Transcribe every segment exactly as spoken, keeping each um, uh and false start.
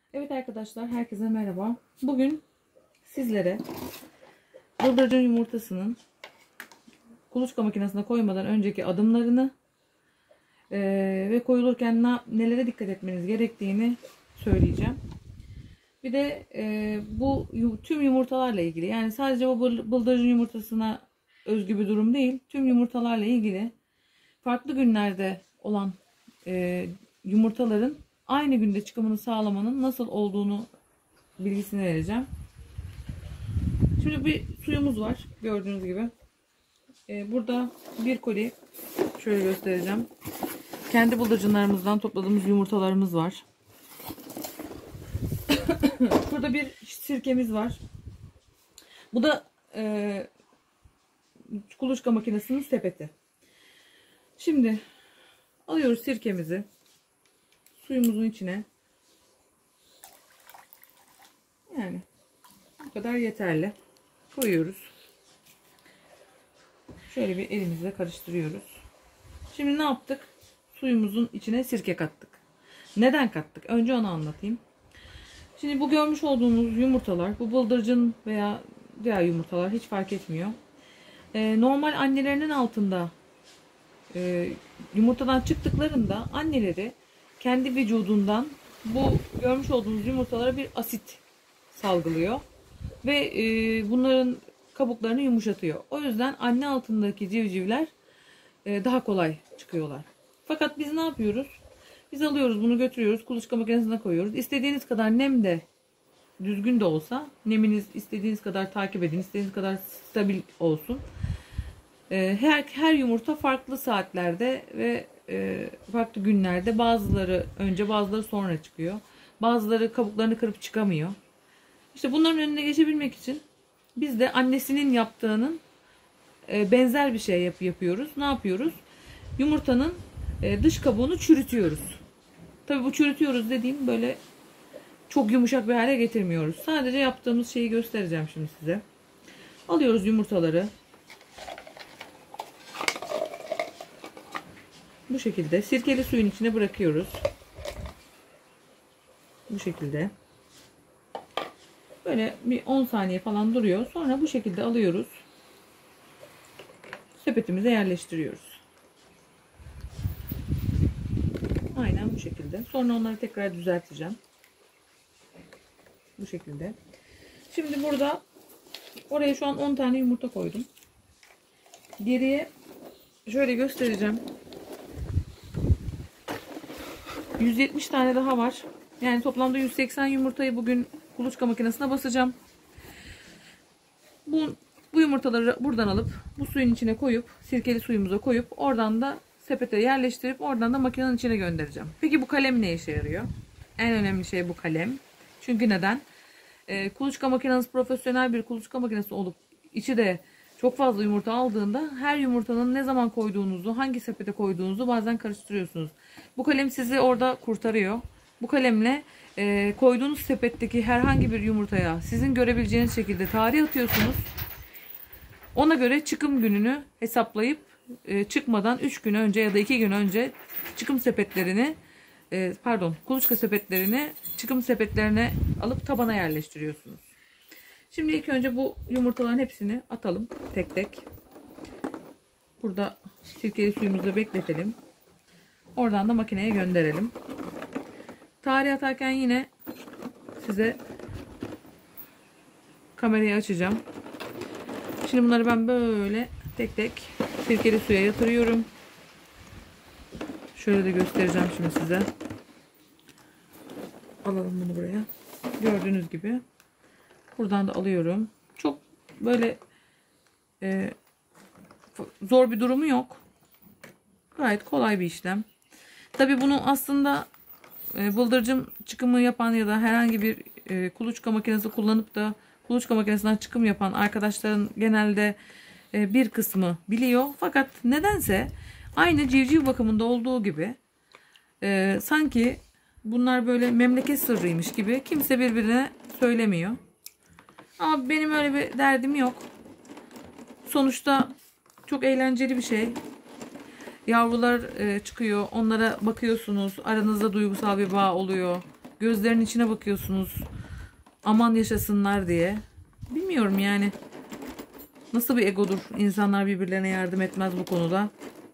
Evet arkadaşlar, herkese merhaba. Bugün sizlere bıldırcın yumurtasının kuluçka makinesine koymadan önceki adımlarını e, ve koyulurken ne, nelere dikkat etmeniz gerektiğini söyleyeceğim. Bir de e, bu tüm yumurtalarla ilgili, yani sadece o bıldırcın yumurtasına özgü bir durum değil, tüm yumurtalarla ilgili farklı günlerde olan e, yumurtaların aynı günde çıkımını sağlamanın nasıl olduğunu bilgisini vereceğim. Şimdi bir suyumuz var gördüğünüz gibi. Ee, burada bir koli, şöyle göstereceğim. Kendi bıldırcınlarımızdan topladığımız yumurtalarımız var. Burada bir sirkemiz var. Bu da e, kuluçka makinesinin sepeti. Şimdi alıyoruz sirkemizi suyumuzun içine. Yani bu kadar yeterli. Koyuyoruz. Şöyle bir elimizle karıştırıyoruz. Şimdi ne yaptık? Suyumuzun içine sirke kattık. Neden kattık? Önce onu anlatayım. Şimdi bu görmüş olduğunuz yumurtalar, bu bıldırcın veya diğer yumurtalar hiç fark etmiyor. Ee, normal annelerinin altında e, yumurtadan çıktıklarında anneleri kendi vücudundan bu görmüş olduğunuz yumurtalara bir asit salgılıyor. Ve e, bunların kabuklarını yumuşatıyor. O yüzden anne altındaki civcivler e, daha kolay çıkıyorlar. Fakat biz ne yapıyoruz? Biz alıyoruz bunu, götürüyoruz, kuluçka makinesine koyuyoruz. İstediğiniz kadar nem de düzgün de olsa, neminiz istediğiniz kadar takip edin, istediğiniz kadar stabil olsun. E, her, her yumurta farklı saatlerde ve e, farklı günlerde, bazıları önce bazıları sonra çıkıyor. Bazıları kabuklarını kırıp çıkamıyor. İşte bunların önüne geçebilmek için biz de annesinin yaptığının benzer bir şey yap yapıyoruz. Ne yapıyoruz? Yumurtanın dış kabuğunu çürütüyoruz. Tabii bu çürütüyoruz dediğim böyle çok yumuşak bir hale getirmiyoruz. Sadece yaptığımız şeyi göstereceğim şimdi size. Alıyoruz yumurtaları. Bu şekilde sirkeli suyun içine bırakıyoruz. Bu şekilde. Böyle bir on saniye falan duruyor. Sonra bu şekilde alıyoruz. Sepetimize yerleştiriyoruz. Aynen bu şekilde. Sonra onları tekrar düzelteceğim. Bu şekilde. Şimdi burada oraya şu an on tane yumurta koydum. Geriye şöyle göstereceğim. yüz yetmiş tane daha var. Yani toplamda yüz seksen yumurtayı bugün kuluçka makinesine basacağım. Bu, bu yumurtaları buradan alıp bu suyun içine koyup, sirkeli suyumuza koyup oradan da sepete yerleştirip oradan da makinenin içine göndereceğim. Peki bu kalem ne işe yarıyor? En önemli şey bu kalem. Çünkü neden? Ee, kuluçka makineniz profesyonel bir kuluçka makinesi olup içi de çok fazla yumurta aldığında her yumurtanın ne zaman koyduğunuzu, hangi sepete koyduğunuzu bazen karıştırıyorsunuz. Bu kalem sizi orada kurtarıyor. Bu kalemle e, koyduğunuz sepetteki herhangi bir yumurtaya sizin görebileceğiniz şekilde tarih atıyorsunuz. Ona göre çıkım gününü hesaplayıp e, çıkmadan üç gün önce ya da iki gün önce çıkım sepetlerini e, pardon kuluçka sepetlerini çıkım sepetlerine alıp tabana yerleştiriyorsunuz. Şimdi ilk önce bu yumurtaların hepsini atalım tek tek. Burada sirkeli suyumuzu bekletelim. Oradan da makineye gönderelim. Tarih atarken yine size kamerayı açacağım. Şimdi bunları ben böyle tek tek sirkeli suya yatırıyorum. Şöyle de göstereceğim şimdi size. Alalım bunu buraya. Gördüğünüz gibi. Buradan da alıyorum. Çok böyle e, zor bir durumu yok. Gayet kolay bir işlem. Tabii bunu aslında e, bıldırcın çıkımı yapan ya da herhangi bir e, kuluçka makinesi kullanıp da kuluçka makinesinden çıkım yapan arkadaşların genelde e, bir kısmı biliyor. Fakat nedense aynı civciv bakımında olduğu gibi e, sanki bunlar böyle memleket sırrıymış gibi kimse birbirine söylemiyor. Ama benim öyle bir derdim yok. Sonuçta çok eğlenceli bir şey. Yavrular e, çıkıyor. Onlara bakıyorsunuz. Aranızda duygusal bir bağ oluyor. gözlerinin içine bakıyorsunuz. Aman yaşasınlar diye. Bilmiyorum yani. Nasıl bir egodur? İnsanlar birbirlerine yardım etmez bu konuda.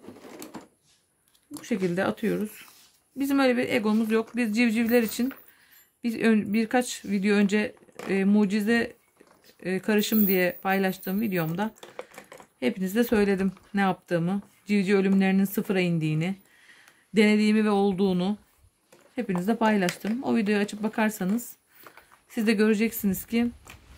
Bu şekilde atıyoruz. Bizim öyle bir egomuz yok. Biz civcivler için bir, birkaç video önce e, mucize e, karışım diye paylaştığım videomda hepinize söyledim ne yaptığımı. Civciv ölümlerinin sıfıra indiğini, denediğimi ve olduğunu hepinizle paylaştım. O videoyu açıp bakarsanız siz de göreceksiniz ki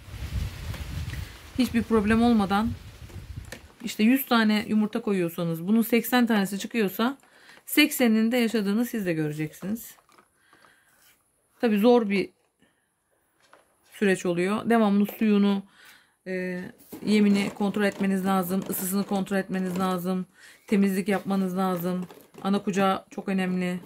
hiçbir problem olmadan işte yüz tane yumurta koyuyorsanız bunun seksen tanesi çıkıyorsa sekseninin de yaşadığını siz de göreceksiniz. Tabii zor bir süreç oluyor. Devamlı suyunu, e, yemini kontrol etmeniz lazım. Isısını kontrol etmeniz lazım. Temizlik yapmanız lazım. Ana kucağı çok önemli.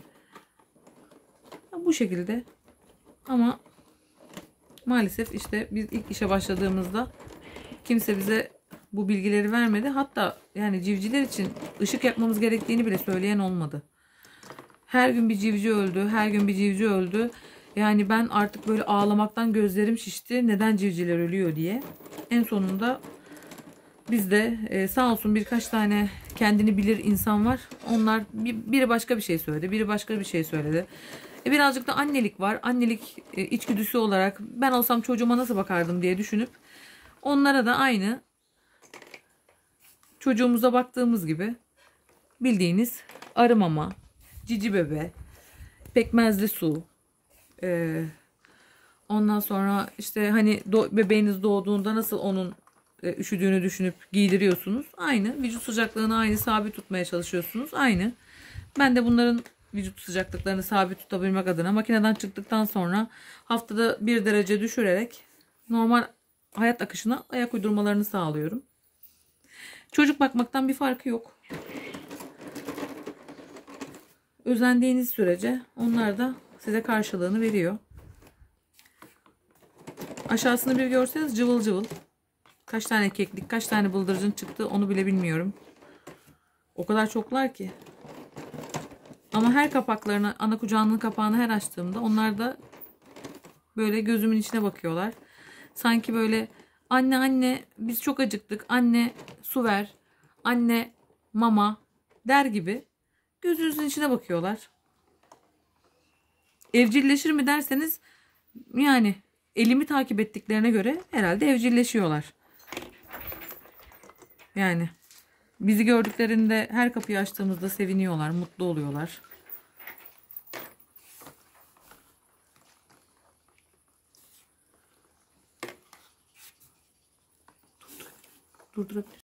Bu şekilde. Ama maalesef işte biz ilk işe başladığımızda kimse bize bu bilgileri vermedi. Hatta yani civcivler için ışık yakmamız gerektiğini bile söyleyen olmadı. Her gün bir civciv öldü. Her gün bir civciv öldü. Yani ben artık böyle ağlamaktan gözlerim şişti. Neden civcivler ölüyor diye. En sonunda biz de e, sağ olsun birkaç tane kendini bilir insan var. Onlar bir, biri başka bir şey söyledi. Biri başka bir şey söyledi. E, birazcık da annelik var. Annelik e, içgüdüsü olarak ben olsam çocuğuma nasıl bakardım diye düşünüp onlara da aynı çocuğumuza baktığımız gibi bildiğiniz arı mama, cici bebe, pekmezli su, e, ondan sonra işte hani do bebeğiniz doğduğunda nasıl onun e, üşüdüğünü düşünüp giydiriyorsunuz. Aynı. Vücut sıcaklığını aynı sabit tutmaya çalışıyorsunuz. Aynı. Ben de bunların vücut sıcaklıklarını sabit tutabilmek adına makineden çıktıktan sonra haftada bir derece düşürerek normal hayat akışına ayak uydurmalarını sağlıyorum. Çocuk bakmaktan bir farkı yok. Özendiğiniz sürece onlar da size karşılığını veriyor. Aşağısını bir görseniz cıvıl cıvıl. Kaç tane keklik, kaç tane bıldırcın çıktı onu bile bilmiyorum. O kadar çoklar ki. Ama her kapaklarını, ana kucağının kapağını her açtığımda onlar da böyle gözümün içine bakıyorlar. Sanki böyle anne anne biz çok acıktık. Anne su ver. Anne mama der gibi gözünüzün içine bakıyorlar. Evcilleşir mi derseniz yani elimi takip ettiklerine göre herhalde evcilleşiyorlar. Yani bizi gördüklerinde her kapıyı açtığımızda seviniyorlar, mutlu oluyorlar. Durdurabilir.